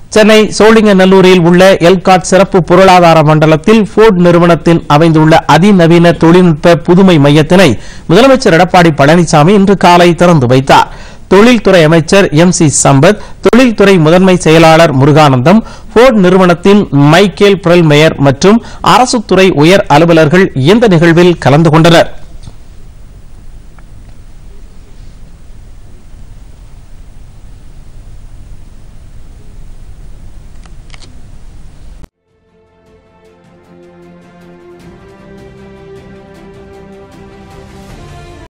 சென்னை சோழிங்கநல்லூரில் உள்ள எல்காட் சிறப்பு பொருளாதார மண்டலத்தில் போர்ட் நிறுவனத்தின் அமைந்துள்ள அதிநவீன தொழில்நுட்ப புதுமை மையத்தினை முதலமைச்சர் எடப்பாடி பழனிசாமி இன்று காலை திறந்து வைத்தார். தொழில்துறை அமைச்சர் MC சம்பத், தொழில்துறை முதன்மை செயலாளர் முருகானந்தம், போர்ட் நிறுவனத்தின் மைக்கேல் பிரல்மேயர் மற்றும் அரசுத்துறை உயர் அலுவலர்கள் இந்த நிகழ்வில் கலந்து கொண்டனர்.